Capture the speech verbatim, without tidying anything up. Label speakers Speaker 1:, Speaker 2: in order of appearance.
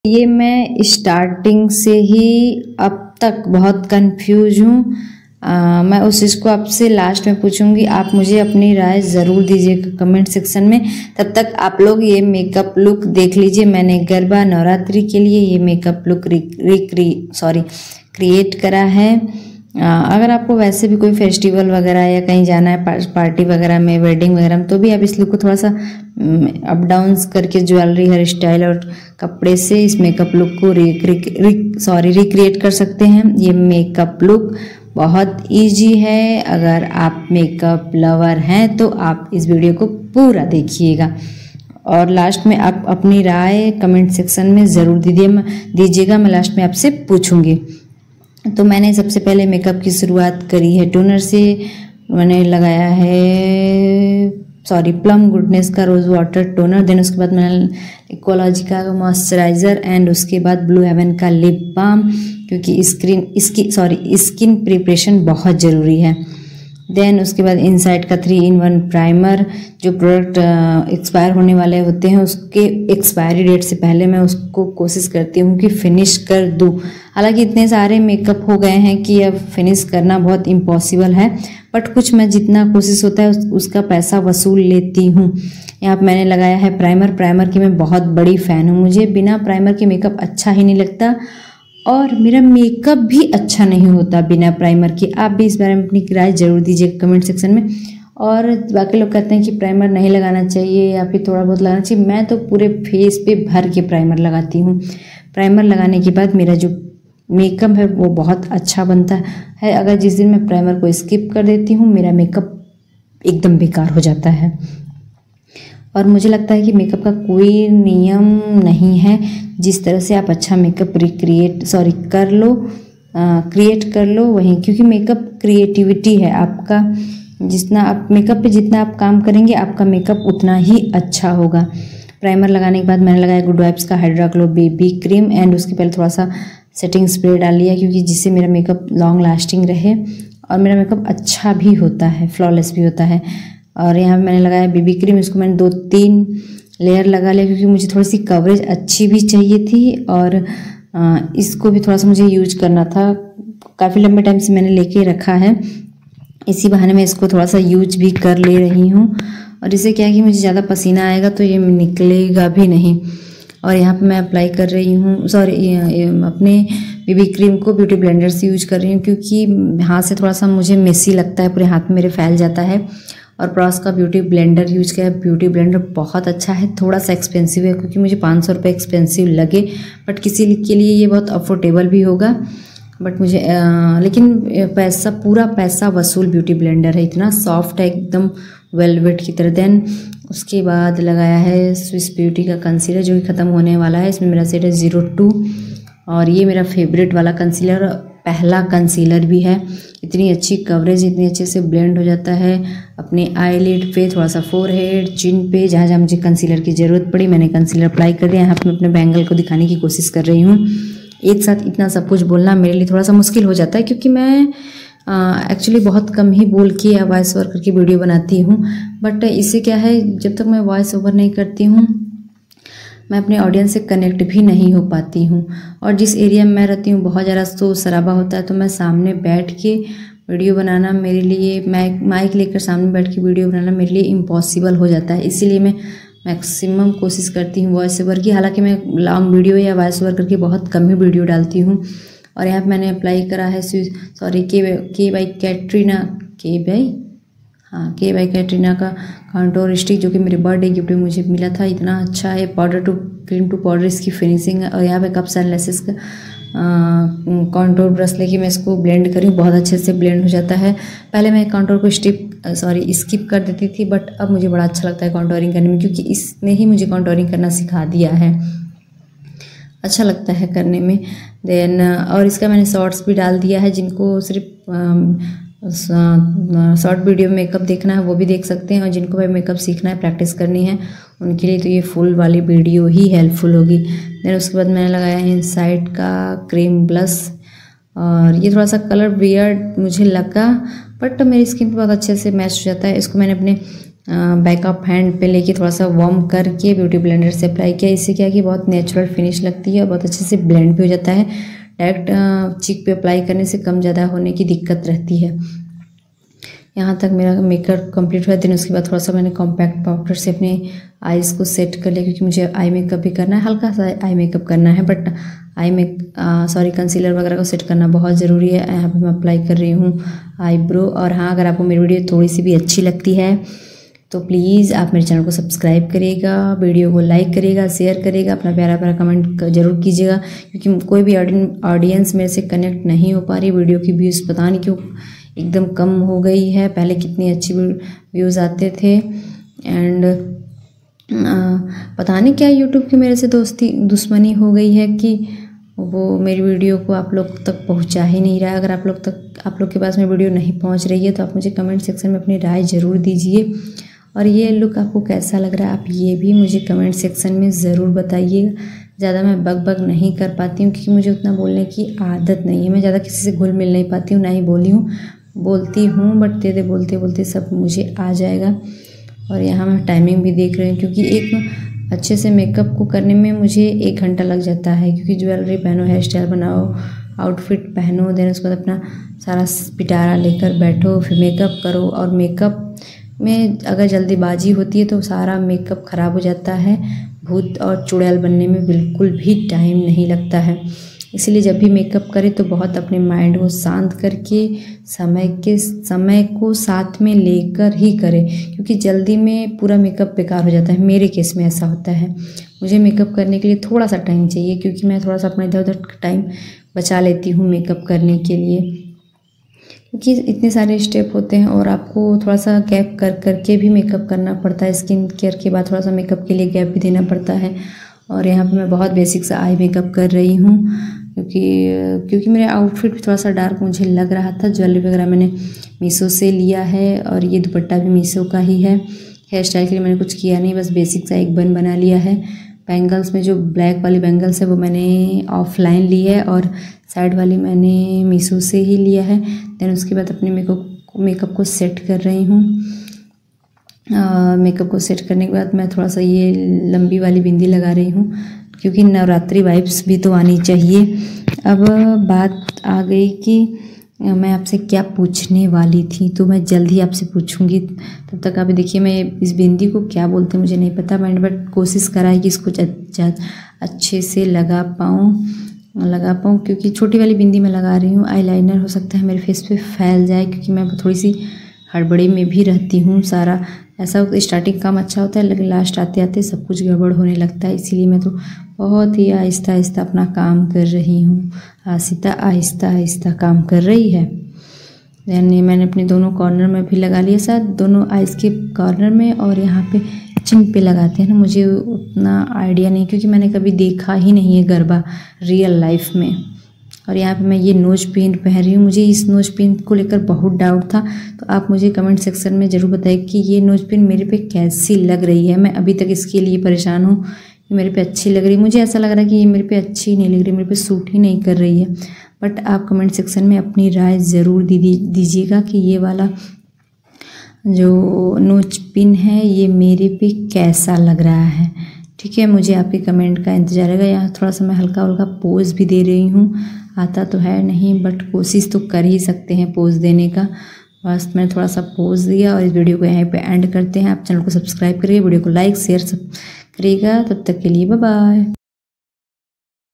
Speaker 1: ये मैं स्टार्टिंग से ही अब तक बहुत कंफ्यूज हूँ। मैं उस चीज़ को आपसे लास्ट में पूछूंगी, आप मुझे अपनी राय ज़रूर दीजिएगा कमेंट सेक्शन में। तब तक आप लोग ये मेकअप लुक देख लीजिए। मैंने गरबा नवरात्रि के लिए ये मेकअप लुक रिक्री सॉरी क्रिएट करा है। अगर आपको वैसे भी कोई फेस्टिवल वगैरह या कहीं जाना है पार्टी वगैरह में, वेडिंग वगैरह में, तो भी आप इस लुक को थोड़ा सा अप डाउन करके ज्वेलरी, हेयर स्टाइल और कपड़े से इस मेकअप लुक को रिक सॉरी रिक्रिएट कर सकते हैं। ये मेकअप लुक बहुत इजी है। अगर आप मेकअप लवर हैं तो आप इस वीडियो को पूरा देखिएगा और लास्ट में आप अपनी राय कमेंट सेक्शन में ज़रूर दीजिए दीजिएगा मैं लास्ट में आपसे पूछूंगी। तो मैंने सबसे पहले मेकअप की शुरुआत करी है टोनर से। मैंने लगाया है सॉरी प्लम गुडनेस का रोज़ वाटर टोनर। देन उसके बाद मैंने इकोलॉजी का मॉइस्चराइज़र एंड उसके बाद ब्लू हेवन का लिप बाम, क्योंकि स्क्रीन इसकी सॉरी स्किन प्रिपरेशन बहुत ज़रूरी है। देन उसके बाद इनसाइड का थ्री इन वन प्राइमर। जो प्रोडक्ट एक्सपायर होने वाले होते हैं उसके एक्सपायरी डेट से पहले मैं उसको कोशिश करती हूँ कि फिनिश कर दूँ। हालांकि इतने सारे मेकअप हो गए हैं कि अब फिनिश करना बहुत इम्पॉसिबल है, बट कुछ मैं जितना कोशिश होता है उस, उसका पैसा वसूल लेती हूँ। यहाँ पर मैंने लगाया है प्राइमर। प्राइमर की मैं बहुत बड़ी फ़ैन हूँ। मुझे बिना प्राइमर के मेकअप अच्छा ही नहीं लगता और मेरा मेकअप भी अच्छा नहीं होता बिना प्राइमर के। आप भी इस बारे में अपनी राय जरूर दीजिए कमेंट सेक्शन में। और बाकी लोग कहते हैं कि प्राइमर नहीं लगाना चाहिए या फिर थोड़ा बहुत लगाना चाहिए। मैं तो पूरे फेस पे भर के प्राइमर लगाती हूँ। प्राइमर लगाने के बाद मेरा जो मेकअप है वो बहुत अच्छा बनता है। अगर जिस दिन मैं प्राइमर को स्किप कर देती हूँ मेरा मेकअप एकदम बेकार हो जाता है। और मुझे लगता है कि मेकअप का कोई नियम नहीं है। जिस तरह से आप अच्छा मेकअप रिक्रिएट सॉरी कर लो क्रिएट कर लो वहीं, क्योंकि मेकअप क्रिएटिविटी है आपका। जितना आप मेकअप पे जितना आप काम करेंगे आपका मेकअप उतना ही अच्छा होगा। प्राइमर लगाने के बाद मैंने लगाया गुड वाइब्स का hydra glow baby cream and उसके पहले थोड़ा सा सेटिंग स्प्रे डाल लिया, क्योंकि जिससे मेरा मेकअप लॉन्ग लास्टिंग रहे और मेरा मेकअप अच्छा भी होता है, फ्लॉलेस भी होता है। और यहाँ पे मैंने लगाया बेबी क्रीम। इसको मैंने दो तीन लेयर लगा लिया क्योंकि मुझे थोड़ी सी कवरेज अच्छी भी चाहिए थी और इसको भी थोड़ा सा मुझे यूज करना था। काफ़ी लंबे टाइम से मैंने लेके रखा है, इसी बहाने मैं इसको थोड़ा सा यूज भी कर ले रही हूँ। और इससे क्या है कि मुझे ज़्यादा पसीना आएगा तो ये निकलेगा भी नहीं। और यहाँ पे मैं अप्लाई कर रही हूँ सॉरी अपने बेबी क्रीम को ब्यूटी ब्लेंडर से यूज कर रही हूँ, क्योंकि हाथ से थोड़ा सा मुझे मेसी लगता है, पूरे हाथ में मेरे फैल जाता है। और प्रॉस का ब्यूटी ब्लेंडर यूज किया है। ब्यूटी ब्लेंडर बहुत अच्छा है, थोड़ा सा एक्सपेंसिव है क्योंकि मुझे पाँच सौ रुपये एक्सपेंसिव लगे, बट किसी के लिए ये बहुत अफोर्डेबल भी होगा। बट मुझे आ, लेकिन पैसा पूरा पैसा वसूल ब्यूटी ब्लेंडर है, इतना सॉफ्ट है एकदम वेलवेट की तरह। देन उसके बाद लगाया है स्विस ब्यूटी का कंसीलर जो कि ख़त्म होने वाला है। इसमें मेरा सेट है ज़ीरो टू और ये मेरा फेवरेट वाला कंसीलर, पहला कंसीलर भी है। इतनी अच्छी कवरेज, इतनी अच्छे से ब्लेंड हो जाता है अपने आईलिड पे, थोड़ा सा फोरहेड, चिन पे, जहाँ जहाँ मुझे कंसीलर की ज़रूरत पड़ी मैंने कंसीलर अप्लाई कर दिया। यहाँ पे मैं अपने बैंगल को दिखाने की कोशिश कर रही हूँ। एक साथ इतना सब कुछ बोलना मेरे लिए थोड़ा सा मुश्किल हो जाता है, क्योंकि मैं एक्चुअली बहुत कम ही बोल के या वॉइस ओवर करके वीडियो बनाती हूँ। बट इससे क्या है, जब तक मैं वॉइस ओवर नहीं करती हूँ मैं अपने ऑडियंस से कनेक्ट भी नहीं हो पाती हूँ। और जिस एरिया में मैं रहती हूँ बहुत ज़्यादा शोर शराबा होता है, तो मैं सामने बैठ के वीडियो बनाना मेरे लिए, माइक माइक लेकर सामने बैठ के वीडियो बनाना मेरे लिए इम्पॉसिबल हो जाता है। इसीलिए मैं मैक्सिमम कोशिश करती हूँ वॉइस ओवर की। हालांकि मैं लॉन्ग वीडियो या वॉइस ओवर करके बहुत कम ही वीडियो डालती हूँ। और यहाँ पर मैंने अप्लाई करा है सॉरी के के बाई कैटरीना के बाई हाँ के बाई कैटरीना का कॉन्टोर स्टिक, जो कि मेरे बर्थडे गिफ्ट में मुझे मिला था। इतना अच्छा है, powder to cream to powder इसकी फिनिशिंग है। और यहाँ पे कप्स एंड लेसेस का कॉन्टोर ब्रश लेके मैं इसको ब्लेंड करी, बहुत अच्छे से ब्लेंड हो जाता है। पहले मैं कॉन्टोर को स्टिप सॉरी स्किप कर देती थी, बट अब मुझे बड़ा अच्छा लगता है कॉन्टोरिंग करने में, क्योंकि इसने ही मुझे कॉन्टोरिंग करना सिखा दिया है, अच्छा लगता है करने में। देन और इसका मैंने शॉर्ट्स भी डाल दिया है, जिनको सिर्फ शॉर्ट वीडियो में मेकअप देखना है वो भी देख सकते हैं, और जिनको भाई मेकअप सीखना है, प्रैक्टिस करनी है, उनके लिए तो ये फुल वाली वीडियो ही हेल्पफुल होगी। देन उसके बाद मैंने लगाया है इनसाइड का क्रीम ब्लश, और ये थोड़ा सा कलर वियर्ड मुझे लगा, बट मेरी स्किन पे बहुत अच्छे से मैच हो जाता है। इसको मैंने अपने बैक ऑफ हैंड पे लेके थोड़ा सा वार्म करके ब्यूटी ब्लेंडर से अप्लाई किया। इससे क्या कि बहुत नेचुरल फिनिश लगती है और बहुत अच्छे से ब्लेंड भी हो जाता है। डायरेक्ट चिक पे अप्लाई करने से कम ज़्यादा होने की दिक्कत रहती है। यहाँ तक मेरा मेकअप कंप्लीट हुआ। दिन उसके बाद थोड़ा सा मैंने कॉम्पैक्ट पाउडर से अपने आईज़ को सेट कर लिया, क्योंकि मुझे आई मेकअप भी करना है, हल्का सा आई मेकअप करना है, but eye make sorry concealer वगैरह को सेट करना बहुत ज़रूरी है। यहाँ पे मैं अप्लाई कर रही हूँ आईब्रो। और हाँ, अगर आपको मेरी वीडियो थोड़ी सी भी अच्छी लगती है तो प्लीज़ आप मेरे चैनल को सब्सक्राइब करिएगा, वीडियो को लाइक करिएगा, शेयर करिएगा, अपना प्यारा प्यारा कमेंट ज़रूर कीजिएगा, क्योंकि कोई भी ऑडियंस मेरे से कनेक्ट नहीं हो पा रही। वीडियो की व्यूज़ पता नहीं क्यों एकदम कम हो गई है। पहले कितनी अच्छी व्यूज़ आते थे। एंड पता नहीं क्या यूट्यूब की मेरे से दोस्ती दुश्मनी हो गई है कि वो मेरी वीडियो को आप लोग तक पहुंचा ही नहीं रहा है। अगर आप लोग तक आप लोग के पास मेरी वीडियो नहीं पहुंच रही है तो आप मुझे कमेंट सेक्शन में अपनी राय ज़रूर दीजिए। और ये लुक आपको कैसा लग रहा है आप ये भी मुझे कमेंट सेक्शन में ज़रूर बताइएगा। ज़्यादा मैं बक बक नहीं कर पाती हूँ, क्योंकि मुझे उतना बोलने की आदत नहीं है। मैं ज़्यादा किसी से घुल मिल नहीं पाती हूँ, ना ही बोली हूँ बोलती हूँ, बट तेरे बोलते बोलते सब मुझे आ जाएगा। और यहाँ मैं टाइमिंग भी देख रही हूँ, क्योंकि एक अच्छे से मेकअप को करने में मुझे एक घंटा लग जाता है, क्योंकि ज्वेलरी पहनो, हेयर स्टाइल बनाओ, आउटफिट पहनो, देन उसके बाद अपना सारा पिटारा लेकर बैठो, फिर मेकअप करो। और मेकअप में अगर जल्दीबाजी होती है तो सारा मेकअप ख़राब हो जाता है। भूत और चुड़ैल बनने में बिल्कुल भी टाइम नहीं लगता है। इसलिए जब भी मेकअप करें तो बहुत अपने माइंड को शांत करके समय के समय को साथ में लेकर ही करें, क्योंकि जल्दी में पूरा मेकअप बेकार हो जाता है। मेरे केस में ऐसा होता है। मुझे मेकअप करने के लिए थोड़ा सा टाइम चाहिए, क्योंकि मैं थोड़ा सा अपना इधर उधर टाइम बचा लेती हूँ मेकअप करने के लिए, क्योंकि इतने सारे स्टेप होते हैं और आपको थोड़ा सा गैप कर करके भी मेकअप करना पड़ता है। स्किन केयर के बाद थोड़ा सा मेकअप के लिए गैप भी देना पड़ता है। और यहाँ पे मैं बहुत बेसिक सा आई मेकअप कर रही हूँ, क्योंकि क्योंकि मेरा आउटफिट भी थोड़ा सा डार्क मुझे लग रहा था। ज्वेलरी वगैरह मैंने मीशो से लिया है, और ये दुपट्टा भी मीशो का ही है। हेयर स्टाइल के लिए मैंने कुछ किया नहीं, बस बेसिक सा एक बन बना लिया है। बैंगल्स में जो ब्लैक वाली बैंगल्स है वो मैंने ऑफलाइन ली है, और साइड वाली मैंने मीशो से ही लिया है। देन उसके बाद अपने मेकअप मेकअप को सेट कर रही हूँ। मेकअप को सेट करने के बाद मैं थोड़ा सा ये लंबी वाली बिंदी लगा रही हूँ, क्योंकि नवरात्रि वाइब्स भी तो आनी चाहिए। अब बात आ गई कि मैं आपसे क्या पूछने वाली थी, तो मैं जल्द ही आपसे पूछूंगी। तब तक आप देखिए, मैं इस बिंदी को क्या बोलते हैं मुझे नहीं पता, मैंने बट कोशिश करा है कि इसको अच्छा अच्छे से लगा पाऊँ लगा पाऊँ क्योंकि छोटी वाली बिंदी मैं लगा रही हूँ। आईलाइनर हो सकता है मेरे फेस पे फैल जाए, क्योंकि मैं थोड़ी सी हड़बड़ी में भी रहती हूँ। सारा ऐसा स्टार्टिंग काम अच्छा होता है, लेकिन लास्ट आते आते सब कुछ गड़बड़ होने लगता है। इसीलिए मैं तो बहुत ही आहिस्ता आहिस्ता अपना काम कर रही हूँ। आसिता आहिस्ता आहिस्ता काम कर रही है। यानी मैंने अपने दोनों कॉर्नर में भी लगा लिया, साथ दोनों आइज़ के कॉर्नर में, और यहाँ पे चिन पे लगाते हैं ना, मुझे उतना आइडिया नहीं, क्योंकि मैंने कभी देखा ही नहीं है गरबा रियल लाइफ में। और यहाँ पे मैं ये नोज पिन पहन रही हूँ। मुझे इस नोज पिन को लेकर बहुत डाउट था, तो आप मुझे कमेंट सेक्शन में ज़रूर बताइए कि ये नोज पिन मेरे पे कैसी लग रही है। मैं अभी तक इसके लिए परेशान हूँ कि मेरे पे अच्छी लग रही है। मुझे ऐसा लग रहा है कि ये मेरे पे अच्छी नहीं लग रही, मेरे पे सूट ही नहीं कर रही है। बट आप कमेंट सेक्शन में अपनी राय ज़रूर दीजिएगा कि ये वाला जो नोज पिन है ये मेरे पे कैसा लग रहा है। ठीक है, मुझे आपके कमेंट का इंतजार रहेगा। यहाँ थोड़ा सा मैं हल्का हल्का पोज भी दे रही हूँ। आता तो है नहीं, बट कोशिश तो कर ही सकते हैं पोज देने का। बस मैंने थोड़ा सा पोज दिया, और इस वीडियो को यहीं पे एंड करते हैं। आप चैनल को सब्सक्राइब करिए, वीडियो को लाइक शेयर सब करिएगा। तब तक के लिए बाय बाय।